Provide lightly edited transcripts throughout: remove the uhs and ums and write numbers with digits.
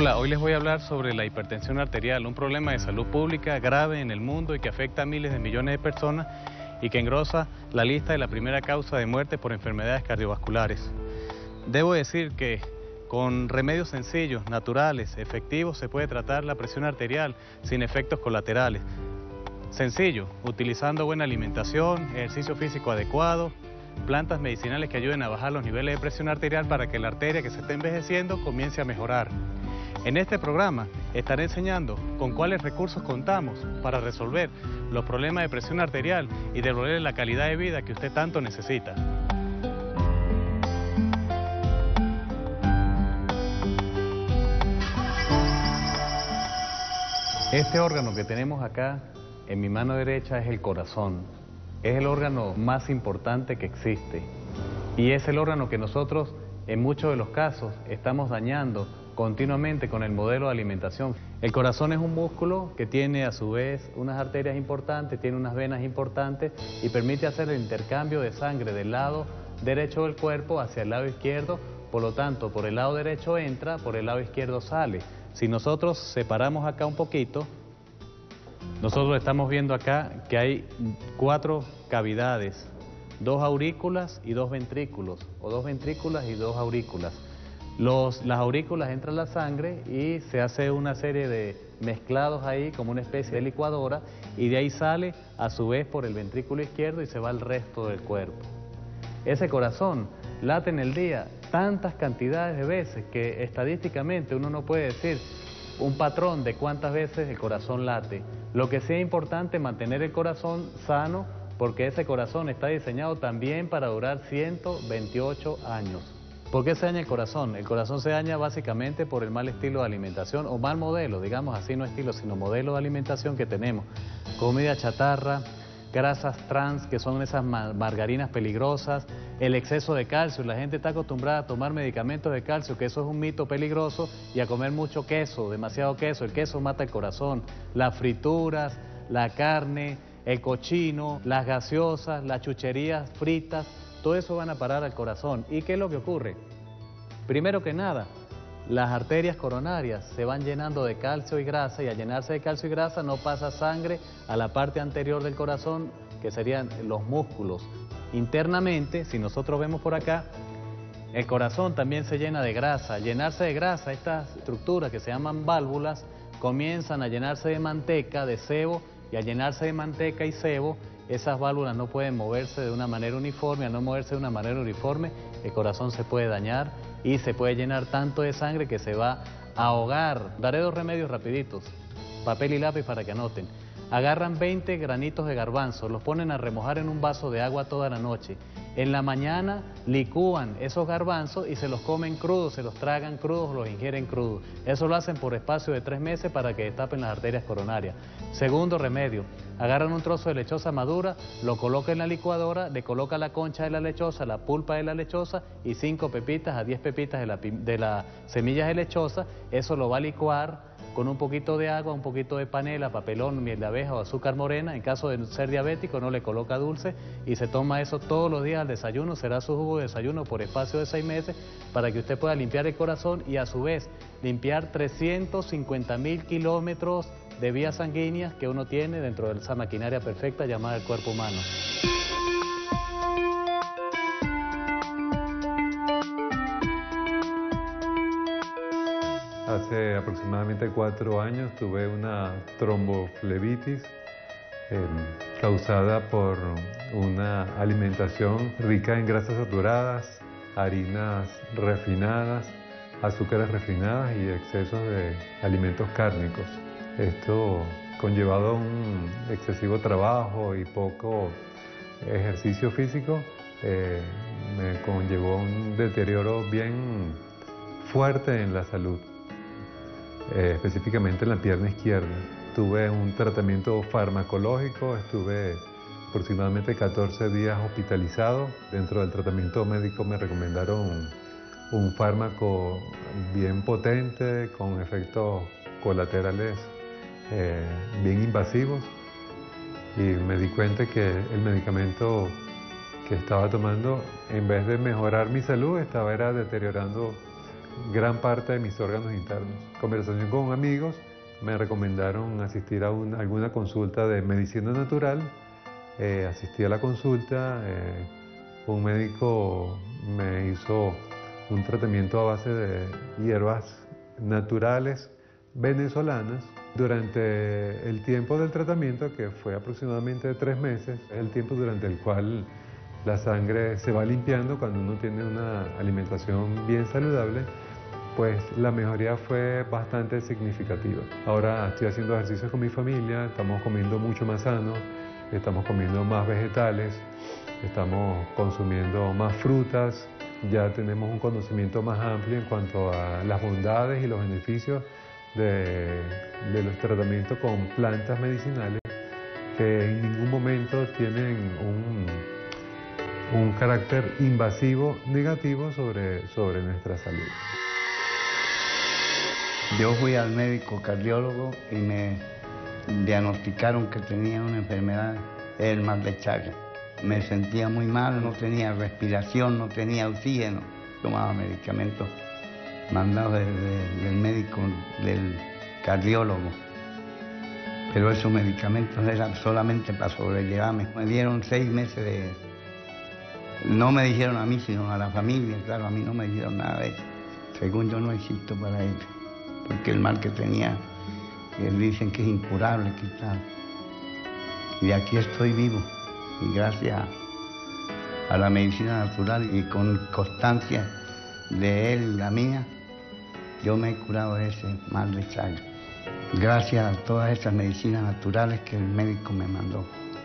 Hola, hoy les voy a hablar sobre la hipertensión arterial, un problema de salud pública grave en el mundo y que afecta a miles de millones de personas y que engrosa la lista de la primera causa de muerte por enfermedades cardiovasculares. Debo decir que con remedios sencillos, naturales, efectivos, se puede tratar la presión arterial sin efectos colaterales. Sencillo, utilizando buena alimentación, ejercicio físico adecuado, plantas medicinales que ayuden a bajar los niveles de presión arterial para que la arteria que se está envejeciendo comience a mejorar. En este programa estaré enseñando con cuáles recursos contamos para resolver los problemas de presión arterial y devolverle la calidad de vida que usted tanto necesita. Este órgano que tenemos acá en mi mano derecha es el corazón. Es el órgano más importante que existe y es el órgano que nosotros en muchos de los casos estamos dañando continuamente con el modelo de alimentación. El corazón es un músculo que tiene a su vez unas arterias importantes, tiene unas venas importantes y permite hacer el intercambio de sangre del lado derecho del cuerpo hacia el lado izquierdo. Por lo tanto, por el lado derecho entra, por el lado izquierdo sale. Si nosotros separamos acá un poquito, nosotros estamos viendo acá que hay 4 cavidades, 2 aurículas y 2 ventrículos, o 2 ventrículas y 2 aurículas. Las aurículas entran la sangre y se hace una serie de mezclados ahí como una especie de licuadora y de ahí sale a su vez por el ventrículo izquierdo y se va al resto del cuerpo. Ese corazón late en el día tantas cantidades de veces que estadísticamente uno no puede decir un patrón de cuántas veces el corazón late. Lo que sí es importante es mantener el corazón sano porque ese corazón está diseñado también para durar 128 años. ¿Por qué se daña el corazón? El corazón se daña básicamente por el mal estilo de alimentación o mal modelo, digamos así, no estilo, sino modelo de alimentación que tenemos. Comida chatarra, grasas trans, que son esas margarinas peligrosas, el exceso de calcio. La gente está acostumbrada a tomar medicamentos de calcio, que eso es un mito peligroso, y a comer mucho queso, demasiado queso. El queso mata el corazón. Las frituras, la carne, el cochino, las gaseosas, las chucherías fritas, todo eso van a parar al corazón. ¿Y qué es lo que ocurre? Primero que nada, las arterias coronarias se van llenando de calcio y grasa y al llenarse de calcio y grasa no pasa sangre a la parte anterior del corazón, que serían los músculos. Internamente, si nosotros vemos por acá, el corazón también se llena de grasa. Al llenarse de grasa, estas estructuras que se llaman válvulas comienzan a llenarse de manteca, de sebo, y al llenarse de manteca y sebo, esas válvulas no pueden moverse de una manera uniforme. Al no moverse de una manera uniforme, el corazón se puede dañar y se puede llenar tanto de sangre que se va a ahogar. Daré 2 remedios rapiditos, papel y lápiz para que anoten. Agarran 20 granitos de garbanzo, los ponen a remojar en un vaso de agua toda la noche. En la mañana licúan esos garbanzos y se los comen crudos, se los tragan crudos, los ingieren crudos. Eso lo hacen por espacio de 3 meses para que destapen las arterias coronarias. Segundo remedio, agarran un trozo de lechosa madura, lo colocan en la licuadora, le coloca la concha de la lechosa, la pulpa de la lechosa y 5 pepitas a 10 pepitas de las semillas de lechosa. Eso lo va a licuar con un poquito de agua, un poquito de panela, papelón, miel de abeja o azúcar morena. En caso de ser diabético no le coloca dulce y se toma eso todos los días al desayuno. Será su jugo de desayuno por espacio de 6 meses para que usted pueda limpiar el corazón y a su vez limpiar 350.000 kilómetros de vías sanguíneas que uno tiene dentro de esa maquinaria perfecta llamada el cuerpo humano. Hace aproximadamente 4 años tuve una tromboflebitis causada por una alimentación rica en grasas saturadas, harinas refinadas, azúcares refinadas y excesos de alimentos cárnicos. Esto conllevado a un excesivo trabajo y poco ejercicio físico me conllevó un deterioro bien fuerte en la salud. Específicamente en la pierna izquierda. Tuve un tratamiento farmacológico, estuve aproximadamente 14 días hospitalizado. Dentro del tratamiento médico me recomendaron un fármaco bien potente, con efectos colaterales bien invasivos, y me di cuenta que el medicamento que estaba tomando, en vez de mejorar mi salud, estaba deteriorando gran parte de mis órganos internos. Conversación con amigos, me recomendaron asistir a alguna consulta de medicina natural. Asistí a la consulta, un médico me hizo un tratamiento a base de hierbas naturales venezolanas. Durante el tiempo del tratamiento, que fue aproximadamente 3 meses, es el tiempo durante el cual la sangre se va limpiando cuando uno tiene una alimentación bien saludable, pues la mejoría fue bastante significativa. Ahora estoy haciendo ejercicios con mi familia, estamos comiendo mucho más sano, estamos comiendo más vegetales, estamos consumiendo más frutas, ya tenemos un conocimiento más amplio en cuanto a las bondades y los beneficios de los tratamientos con plantas medicinales que en ningún momento tienen un carácter invasivo negativo sobre nuestra salud. Yo fui al médico cardiólogo y me diagnosticaron que tenía una enfermedad, el mal de Chagas. Me sentía muy mal, no tenía respiración, no tenía oxígeno. Tomaba medicamentos mandados del médico, del cardiólogo. Pero esos medicamentos eran solamente para sobrellevarme. Me dieron 6 meses de... No me dijeron a mí, sino a la familia. Claro, a mí no me dijeron nada de eso. Según yo no existo para ellos. Porque el mal que tenía, dicen que es incurable, quizás. Y aquí estoy vivo. Y gracias a la medicina natural y con constancia de él y la mía, yo me he curado de ese mal de Chagas. Gracias a todas esas medicinas naturales que el médico me mandó.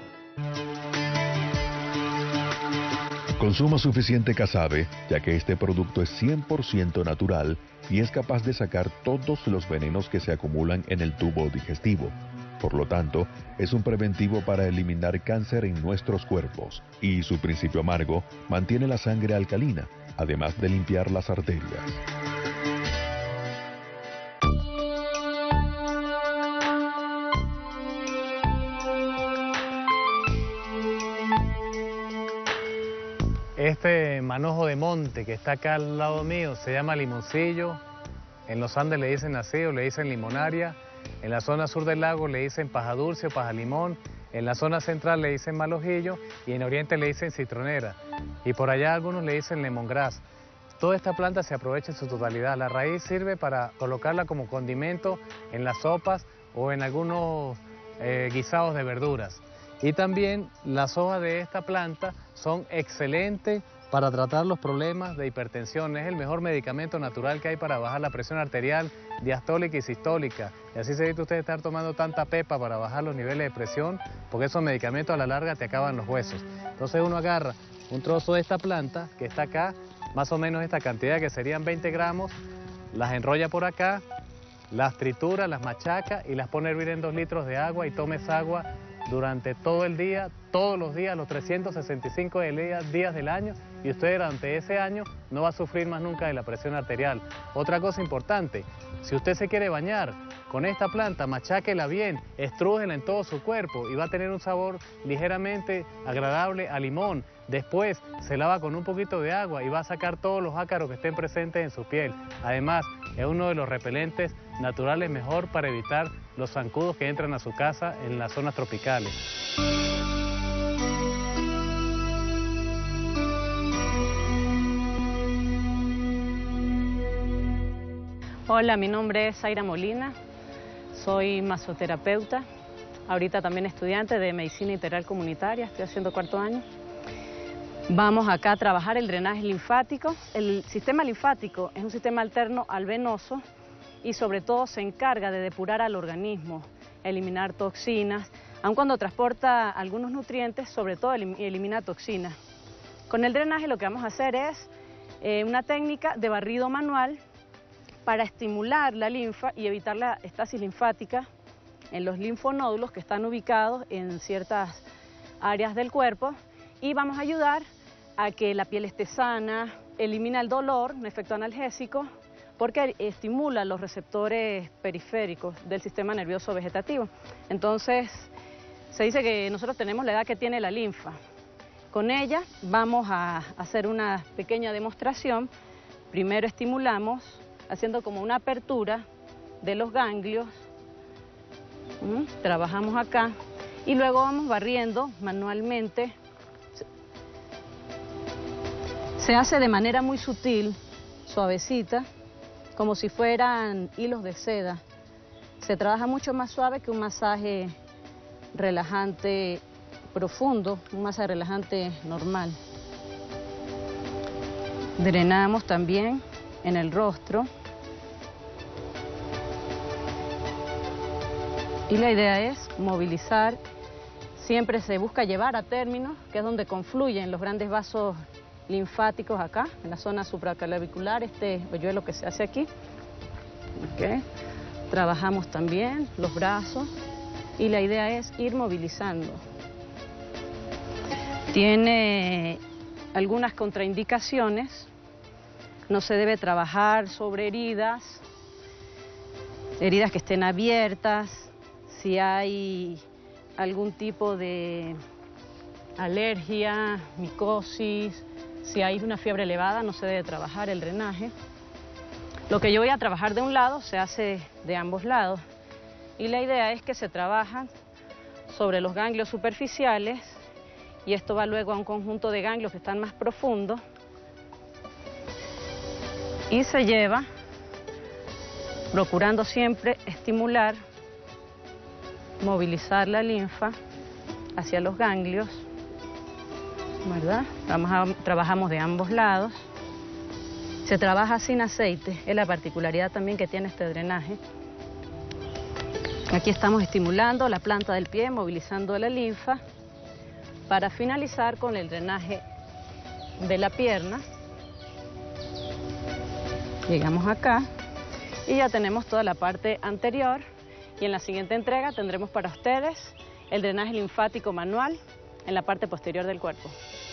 Consuma suficiente casabe, ya que este producto es 100% natural y es capaz de sacar todos los venenos que se acumulan en el tubo digestivo. Por lo tanto, es un preventivo para eliminar cáncer en nuestros cuerpos y su principio amargo mantiene la sangre alcalina, además de limpiar las arterias. Este manojo de monte que está acá al lado mío se llama limoncillo. En los Andes le dicen así o le dicen limonaria. En la zona sur del lago le dicen paja dulce o paja limón. En la zona central le dicen malojillo y en oriente le dicen citronera. Y por allá algunos le dicen lemongrass. Toda esta planta se aprovecha en su totalidad. La raíz sirve para colocarla como condimento en las sopas o en algunos guisados de verduras. Y también las hojas de esta planta son excelentes para tratar los problemas de hipertensión. Es el mejor medicamento natural que hay para bajar la presión arterial, diastólica y sistólica. Y así se evita usted estar tomando tanta pepa para bajar los niveles de presión, porque esos medicamentos a la larga te acaban los huesos. Entonces uno agarra un trozo de esta planta, que está acá, más o menos esta cantidad, que serían 20 gramos, las enrolla por acá, las tritura, las machaca y las pone a hervir en 2 litros de agua y tome esa agua durante todo el día, todos los días, los 365 días del año, y usted durante ese año no va a sufrir más nunca de la presión arterial. Otra cosa importante, si usted se quiere bañar con esta planta, macháquela bien, estrújela en todo su cuerpo y va a tener un sabor ligeramente agradable a limón. Después se lava con un poquito de agua y va a sacar todos los ácaros que estén presentes en su piel. Además, es uno de los repelentes naturales mejor para evitar los zancudos que entran a su casa en las zonas tropicales. Hola, mi nombre es Zaira Molina, soy masoterapeuta, ahorita también estudiante de Medicina Integral Comunitaria, estoy haciendo 4º año. Vamos acá a trabajar el drenaje linfático. El sistema linfático es un sistema alterno al venoso y sobre todo se encarga de depurar al organismo, eliminar toxinas, aun cuando transporta algunos nutrientes, sobre todo elimina toxinas. Con el drenaje lo que vamos a hacer es una técnica de barrido manual para estimular la linfa y evitar la estasis linfática en los linfonódulos que están ubicados en ciertas áreas del cuerpo, y vamos a ayudar a que la piel esté sana, elimina el dolor, un efecto analgésico, porque estimula los receptores periféricos del sistema nervioso vegetativo. Entonces, se dice que nosotros tenemos la edad que tiene la linfa. Con ella vamos a hacer una pequeña demostración. Primero estimulamos haciendo como una apertura de los ganglios. Trabajamos acá y luego vamos barriendo manualmente. Se hace de manera muy sutil, suavecita, como si fueran hilos de seda. Se trabaja mucho más suave que un masaje relajante profundo, un masaje relajante normal. Drenamos también en el rostro. Y la idea es movilizar, siempre se busca llevar a término, que es donde confluyen los grandes vasos linfáticos acá, en la zona supraclavicular, este hoyuelo que se hace aquí. Okay. Trabajamos también los brazos y la idea es ir movilizando. Tiene algunas contraindicaciones, no se debe trabajar sobre heridas que estén abiertas, si hay algún tipo de alergia, micosis, si hay una fiebre elevada no se debe trabajar el drenaje. Lo que yo voy a trabajar de un lado se hace de ambos lados y la idea es que se trabaja sobre los ganglios superficiales y esto va luego a un conjunto de ganglios que están más profundos y se lleva procurando siempre estimular, movilizar la linfa hacia los ganglios, ¿verdad? Trabajamos de ambos lados. Se trabaja sin aceite, es la particularidad también que tiene este drenaje. Aquí estamos estimulando la planta del pie, movilizando la linfa, para finalizar con el drenaje de la pierna. Llegamos acá y ya tenemos toda la parte anterior y en la siguiente entrega tendremos para ustedes el drenaje linfático manual en la parte posterior del cuerpo.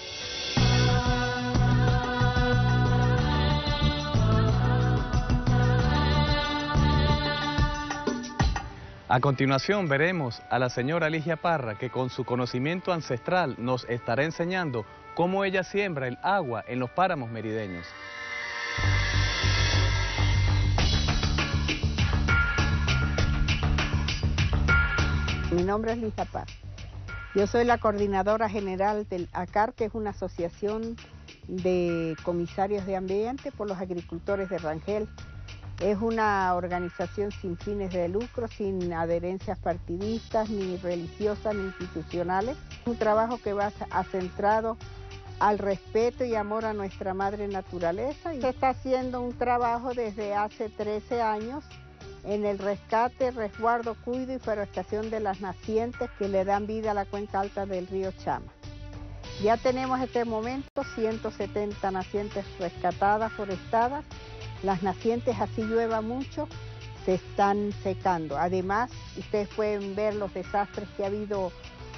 A continuación veremos a la señora Ligia Parra, que con su conocimiento ancestral nos estará enseñando cómo ella siembra el agua en los páramos merideños. Mi nombre es Ligia Parra. Yo soy la coordinadora general del ACAR, que es una asociación de comisarios de ambiente por los agricultores de Rangel. Es una organización sin fines de lucro, sin adherencias partidistas, ni religiosas, ni institucionales. Un trabajo que va centrado al respeto y amor a nuestra madre naturaleza. Y se está haciendo un trabajo desde hace 13 años en el rescate, resguardo, cuido y forestación de las nacientes que le dan vida a la cuenca alta del río Chama. Ya tenemos en este momento 170 nacientes rescatadas, forestadas. Las nacientes, así llueva mucho, se están secando. Además, ustedes pueden ver los desastres que ha habido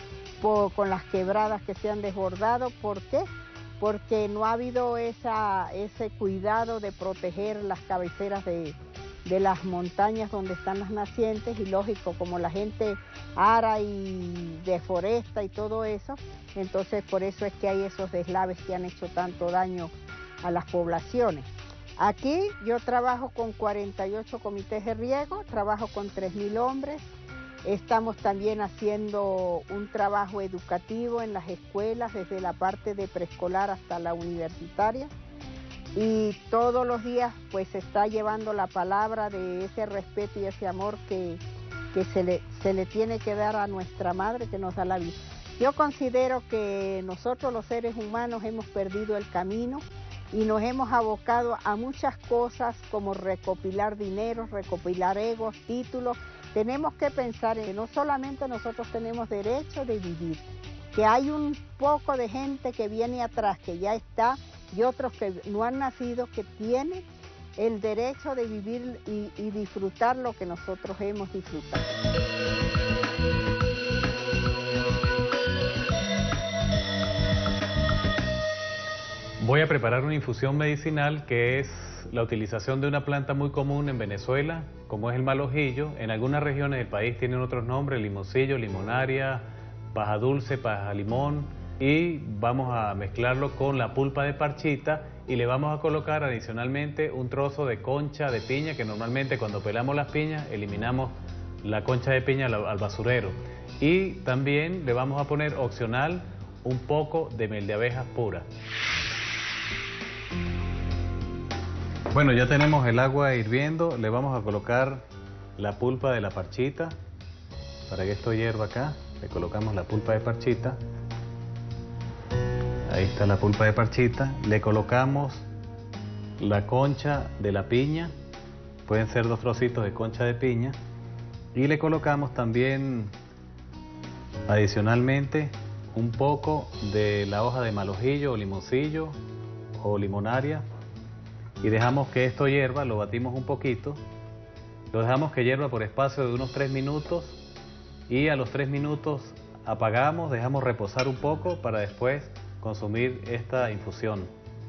con las quebradas que se han desbordado. ¿Por qué? Porque no ha habido ese cuidado de proteger las cabeceras de las montañas donde están las nacientes y lógico, como la gente ara y deforesta y todo eso, entonces por eso es que hay esos deslaves que han hecho tanto daño a las poblaciones. Aquí yo trabajo con 48 comités de riego, trabajo con 3.000 hombres, estamos también haciendo un trabajo educativo en las escuelas, desde la parte de preescolar hasta la universitaria, y todos los días pues se está llevando la palabra de ese respeto y ese amor que se le tiene que dar a nuestra madre que nos da la vida. Yo considero que nosotros los seres humanos hemos perdido el camino y nos hemos abocado a muchas cosas como recopilar dinero, recopilar egos, títulos. Tenemos que pensar en que no solamente nosotros tenemos derecho de vivir, que hay un poco de gente que viene atrás, que ya está, y otros que no han nacido, que tienen el derecho de vivir y disfrutar lo que nosotros hemos disfrutado. Voy a preparar una infusión medicinal que es la utilización de una planta muy común en Venezuela, como es el malojillo. En algunas regiones del país tienen otros nombres, limoncillo, limonaria, paja dulce, paja limón. y vamos a mezclarlo con la pulpa de parchita y le vamos a colocar adicionalmente un trozo de concha de piña, que normalmente cuando pelamos las piñas eliminamos la concha de piña al basurero. Y también le vamos a poner opcional un poco de miel de abejas pura. Bueno, ya tenemos el agua hirviendo, le vamos a colocar la pulpa de la parchita. Para que esto hierva acá, le colocamos la pulpa de parchita. Ahí está la pulpa de parchita. Le colocamos la concha de la piña, pueden ser 2 trocitos de concha de piña. Y le colocamos también, adicionalmente, un poco de la hoja de malojillo o limoncillo o limonaria. Y dejamos que esto hierva, lo batimos un poquito. Lo dejamos que hierva por espacio de unos 3 minutos. Y a los 3 minutos apagamos, dejamos reposar un poco para después consumir esta infusión.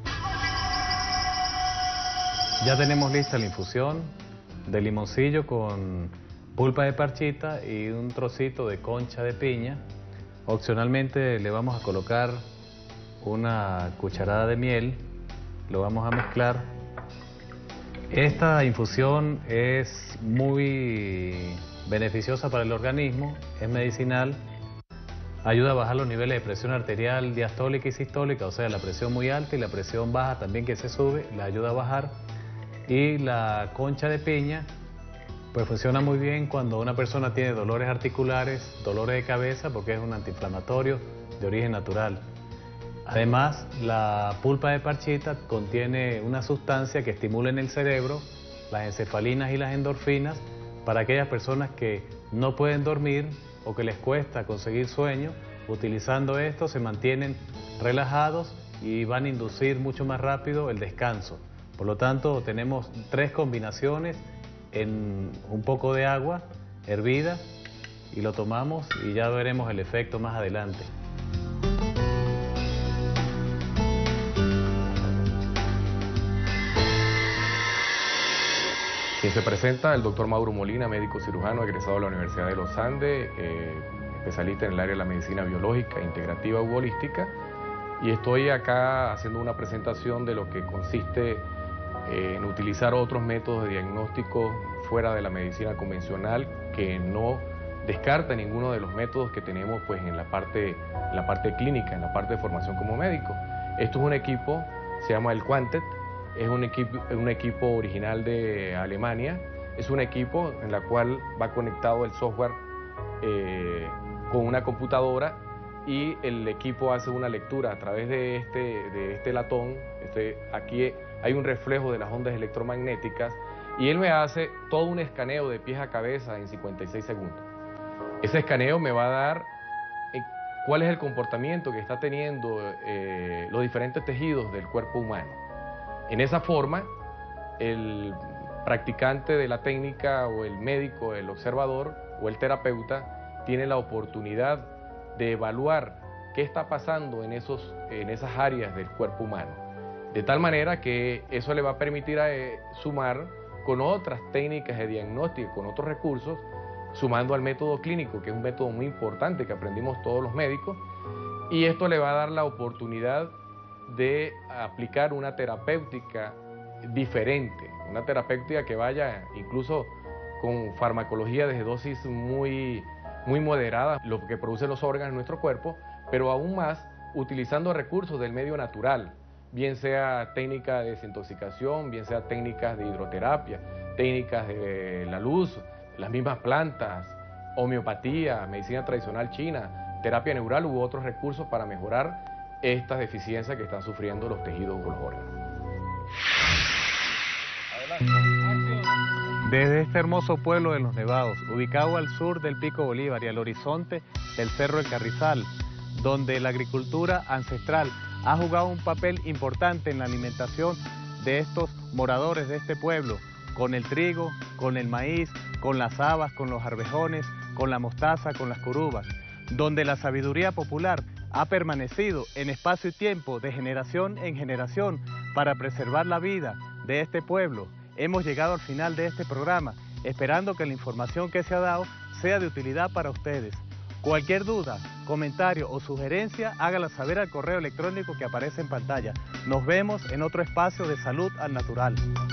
Ya tenemos lista la infusión de limoncillo con pulpa de parchita y un trocito de concha de piña. Opcionalmente le vamos a colocar una cucharada de miel, lo vamos a mezclar. Esta infusión es muy beneficiosa para el organismo, es medicinal. Ayuda a bajar los niveles de presión arterial diastólica y sistólica, o sea, la presión muy alta y la presión baja también que se sube, la ayuda a bajar. Y la concha de piña, pues funciona muy bien cuando una persona tiene dolores articulares, dolores de cabeza, porque es un antiinflamatorio de origen natural. Además, la pulpa de parchita contiene una sustancia que estimula en el cerebro las encefalinas y las endorfinas para aquellas personas que no pueden dormir o que les cuesta conseguir sueño. Utilizando esto se mantienen relajados y van a inducir mucho más rápido el descanso. Por lo tanto, tenemos 3 combinaciones en un poco de agua hervida y lo tomamos y ya veremos el efecto más adelante. Quien se presenta, el doctor Mauro Molina, médico cirujano egresado de la Universidad de los Andes, especialista en el área de la medicina biológica, integrativa u holística, y estoy acá haciendo una presentación de lo que consiste en utilizar otros métodos de diagnóstico fuera de la medicina convencional, que no descarta ninguno de los métodos que tenemos pues en la parte clínica, en la parte de formación como médico. Esto es un equipo, se llama el Quantet. Es un equipo original de Alemania. Es un equipo en el cual va conectado el software con una computadora y el equipo hace una lectura a través de este latón. Aquí hay un reflejo de las ondas electromagnéticas y él me hace todo un escaneo de pies a cabeza en 56 segundos. Ese escaneo me va a dar cuál es el comportamiento que está teniendo los diferentes tejidos del cuerpo humano. En esa forma, el practicante de la técnica o el médico, el observador o el terapeuta tiene la oportunidad de evaluar qué está pasando en esas áreas del cuerpo humano. De tal manera que eso le va a permitir sumar con otras técnicas de diagnóstico, con otros recursos, sumando al método clínico, que es un método muy importante que aprendimos todos los médicos, y esto le va a dar la oportunidad de aplicar una terapéutica diferente, una terapéutica que vaya incluso con farmacología de dosis muy moderada, lo que producen los órganos en nuestro cuerpo, pero aún más utilizando recursos del medio natural, bien sea técnica de desintoxicación, bien sea técnicas de hidroterapia, técnicas de la luz, las mismas plantas, homeopatía, medicina tradicional china, terapia neural u otros recursos para mejorar estas deficiencias que están sufriendo los tejidos o los órganos. Desde este hermoso pueblo de Los Nevados, ubicado al sur del Pico Bolívar y al horizonte del Cerro El Carrizal, donde la agricultura ancestral ha jugado un papel importante en la alimentación de estos moradores de este pueblo, con el trigo, con el maíz, con las habas, con los arvejones, con la mostaza, con las curubas, donde la sabiduría popular ha permanecido en espacio y tiempo de generación en generación para preservar la vida de este pueblo. Hemos llegado al final de este programa, esperando que la información que se ha dado sea de utilidad para ustedes. Cualquier duda, comentario o sugerencia, hágala saber al correo electrónico que aparece en pantalla. Nos vemos en otro espacio de Salud al Natural.